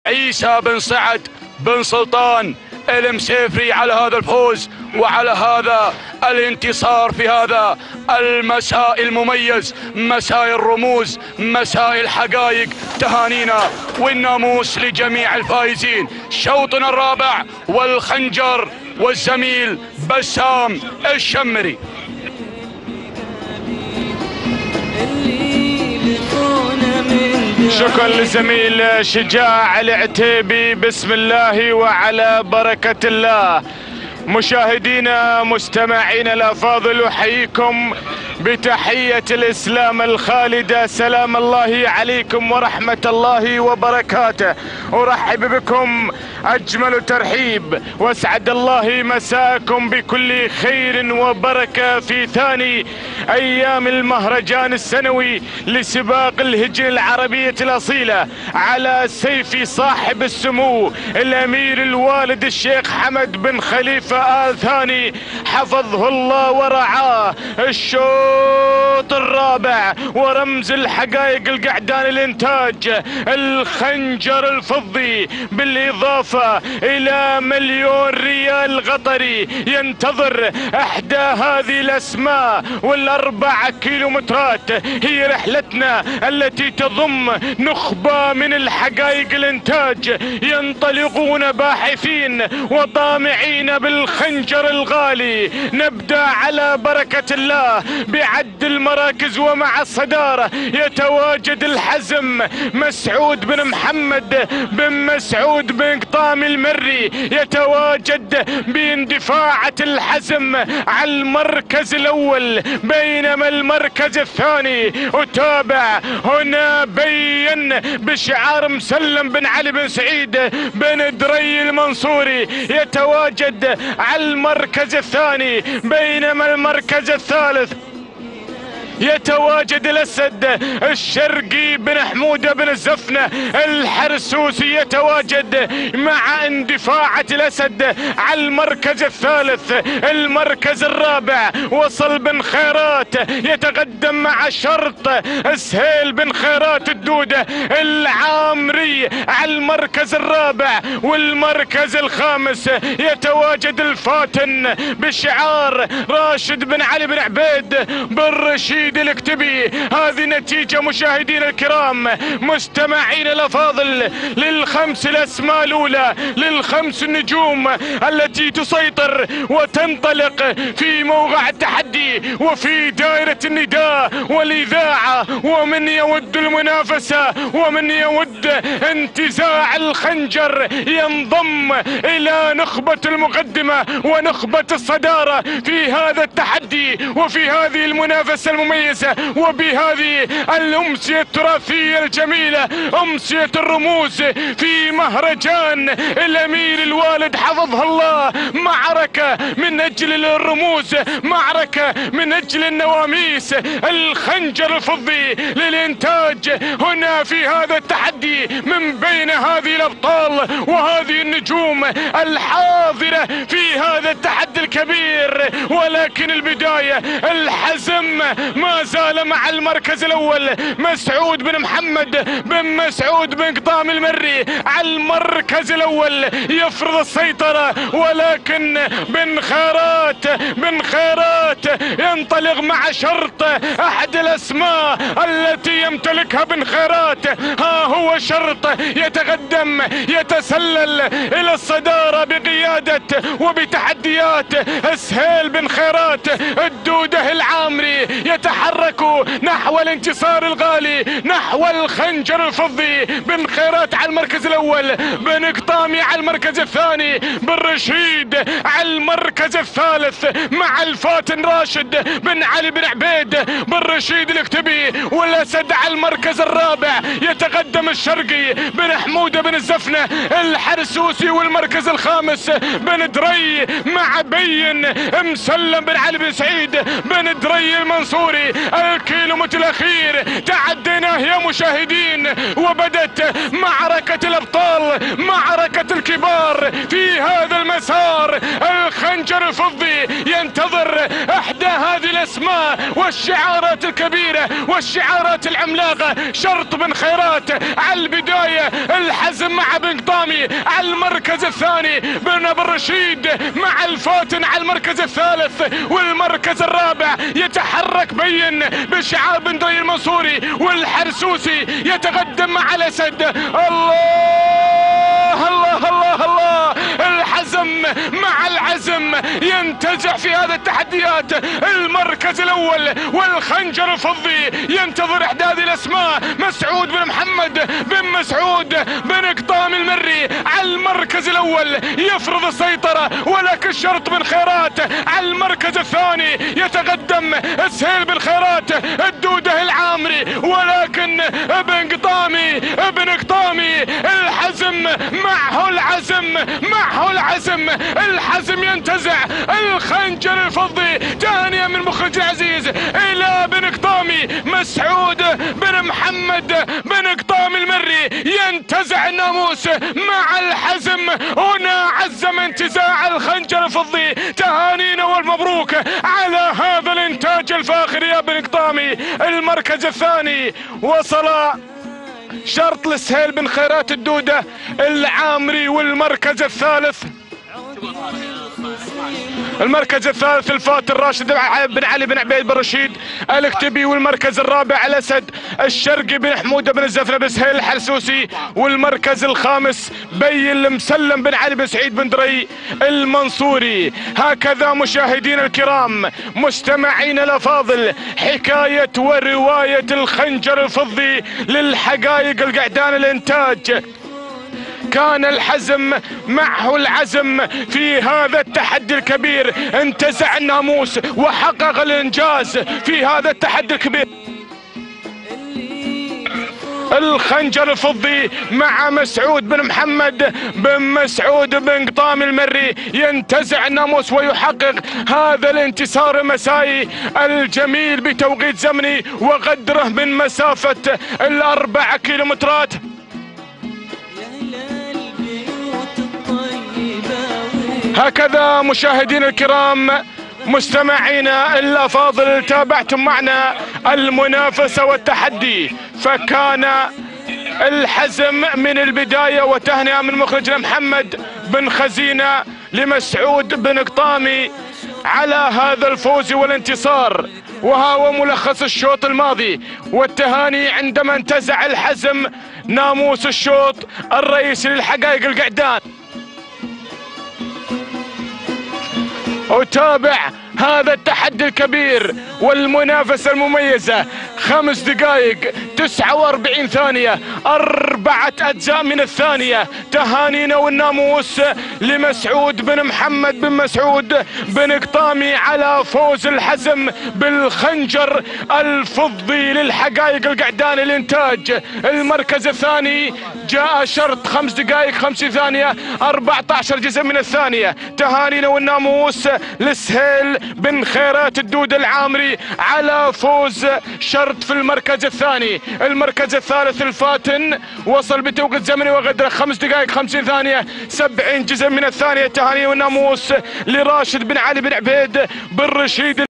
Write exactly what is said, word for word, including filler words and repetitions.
عيسى بن سعد بن سلطان المسيفري على هذا الفوز وعلى هذا الانتصار في هذا المساء المميز، مساء الرموز، مساء الحقائق. تهانينا والناموس لجميع الفائزين. شوطنا الرابع والخنجر والزميل بسام الشمري. شكرا للزميل شجاع العتيبي. بسم الله وعلى بركة الله. مشاهدينا مستمعينا الافاضل، احييكم بتحية الاسلام الخالدة. سلام الله عليكم ورحمة الله وبركاته. ارحب بكم اجمل ترحيب واسعد الله مساكم بكل خير وبركة في ثاني ايام المهرجان السنوي لسباق الهجن العربية الاصيلة على سيف صاحب السمو الامير الوالد الشيخ حمد بن خليفة آل ثاني حفظه الله ورعاه. الشوط الرابع ورمز الحقائق القعدان الانتاج الخنجر الفضي بالاضافة الى مليون ريال قطري ينتظر احدى هذه الاسماء والاربع كيلومترات. هي رحلتنا التي تضم نخبة من الحقائق الانتاج ينطلقون باحثين وطامعين بالخنجر الغالي. نبدأ على بركة الله بعد المراكز، ومع الصدارة يتواجد الحزم مسعود بن محمد بن مسعود بن قطام المري، يتواجد باندفاعة الحزم على المركز الاول، بينما المركز الثاني اتابع هنا بين بشعار مسلم بن علي بن سعيد بن دري المنصوري، يتواجد على المركز الثاني، بينما المركز الثالث يتواجد الاسد الشرقي بن حمودة بن الزفنة الحرسوسي، يتواجد مع اندفاعة الاسد على المركز الثالث. المركز الرابع وصل بن خيرات يتقدم مع شرط سهيل بن خيرات الدودة العامري على المركز الرابع. والمركز الخامس يتواجد الفاتن بشعار راشد بن علي بن عبيد بن رشيد الاكتبي. هذه نتيجة مشاهدين الكرام مستمعين الافاضل للخمس الاسماء الاولى، للخمس النجوم التي تسيطر وتنطلق في موقع التحدي وفي دائرة النداء والاذاعة. ومن يود المنافسة ومن يود انتزاع الخنجر ينضم الى نخبة المقدمة ونخبة الصدارة في هذا التحدي وفي هذه المنافسة المميزة وبهذه الأمسية التراثية الجميلة، أمسية الرموز في مهرجان الأمير الوالد حفظه الله. معركة من أجل الرموز، معركة من أجل النواميس. الخنجر الفضي للإنتاج هنا في هذا التحدي من بين هذه الأبطال وهذه النجوم الحاضرة في هذا التحدي الكبير. ولكن البداية الحزم ما زال مع المركز الاول مسعود بن محمد بن مسعود بن قطام المري على المركز الاول يفرض السيطرة. ولكن بن خيرات بن خيرات ينطلق مع شرط احد الاسماء التي يمتلكها بن خيرات. ها هو شرط يتقدم يتسلل الى الصدارة بقيادة وبتحديات سهيل بن خيرات الدودة العامري، يتحركوا نحو الانتصار الغالي، نحو الخنجر الفضي. بن خيرات على المركز الاول، بن قطامي على المركز الثاني، بن رشيد على المركز الثالث مع الفاتن راشد بن علي بن عبيد بن رشيد الاكتبي. والاسد على المركز الرابع يتقدم الشرقي بن حمودة بن الزفنة الحرسوسي. والمركز الخامس بن دري مع بين مسلم بن علي بن سعيد بن دري المنصوري. الكيلومتر الاخير تعديناه يا مشاهدين، وبدت معركة الابطال، معركة الكبار في هذا المسار. الخنجر الفضي ينتظر احدى هذه الاسماء والشعارات الكبيرة والشعارات العملاقة. شرط بن خيرات على البداية، الحزم مع بن قطامي على المركز الثاني، بن ابو الرشيد مع الفاتن على المركز الثالث، والمركز الرابع يتحرك بين بشعار بن دري المنصوري، والحرسوسي يتقدم مع الاسد. الله الله الله الله، الحزم مع العزم ينتزع في هذه التحديات. المركز الاول والخنجر الفضي ينتظر احداث الاسماء، مسعود بن محمد بن مسعود بن قطام المري على المركز الاول يفرض السيطرة، ولكن شرط بن خيرات على المركز الثاني يتقدم سهيل بن خيرات الدودة العامري، ولكن ابن قطامي ابن قطامي الحزم معه العزم معه العزم الحزم ينتزع الخنجر الفضي. تهانيا من مخرج العزيز الى بن قطامي، مسعود بن محمد بن قطام المري ينتزع الناموس مع الحزم. هنا عزم انتزاع الخنجر الفضي. تهانينا والمبروك على هذا الانتاج الفاخر يا بن قطامي. المركز الثاني وصل شرط لسهيل بن خيرات الدودة العامري، والمركز الثالث المركز الثالث الفاتن راشد بن علي بن عبيد بن رشيد الاكتبي، والمركز الرابع الاسد الشرقي بن حموده بن الزفنه بن سهيل الحرسوسي، والمركز الخامس بي المسلم بن علي بن سعيد بن دري المنصوري. هكذا مشاهدينا الكرام مستمعينا الافاضل، حكايه وروايه الخنجر الفضي للحقائق القعدان الانتاج. كان الحزم معه العزم في هذا التحدي الكبير، انتزع الناموس وحقق الانجاز في هذا التحدي الكبير. الخنجر الفضي مع مسعود بن محمد بن مسعود بن قطام المري ينتزع الناموس ويحقق هذا الانتصار المسائي الجميل بتوقيت زمني وقدره من مسافة الأربع كيلومترات. هكذا مشاهدينا الكرام مستمعينا الافاضل تابعتم معنا المنافسة والتحدي، فكان الحزم من البداية. وتهنئة من مخرجنا محمد بن خزينة لمسعود بن قطامي على هذا الفوز والانتصار. وها هو ملخص الشوط الماضي، والتهاني عندما انتزع الحزم ناموس الشوط الرئيسي للحقائق القعدان. وتابع هذا التحدي الكبير والمنافسة المميزة. خمس دقائق تسعة واربعين ثانية، أربعة أجزاء من الثانية. تهانينا والناموس لمسعود بن محمد بن مسعود بن قطامي على فوز الحزم بالخنجر الفضي للحقائق القعدان الانتاج. المركز الثاني جاء شرط خمس دقائق خمسين ثانية، أربعة عشر جزء من الثانية. تهانينا والناموس لسهيل بن خيرات الدودة العامري على فوز شرط في المركز الثاني. المركز الثالث الفاتن وصل بتوقيت زمني وقدره خمس دقائق خمسين ثانية، سبعين جزء من الثانية. تهاني والناموس لراشد بن علي بن عبيد بن رشيد